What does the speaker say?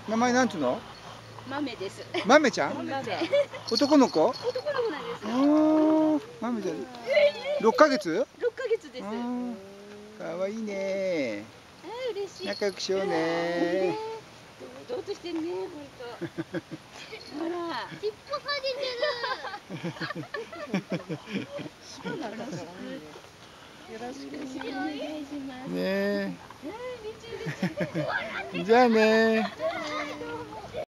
名前なんつうの？ 豆です。 豆ちゃん？ 豆。 男の子？ 男の子なんです。 豆ちゃん。6ヶ月 ？6ヶ月です。 かわいいね。 嬉しい。 仲良くしようね。 堂々としてんね、本当。ほら、尻尾かじてる。そうなんだ。よろしくお願いします。 ねえ。じゃあね。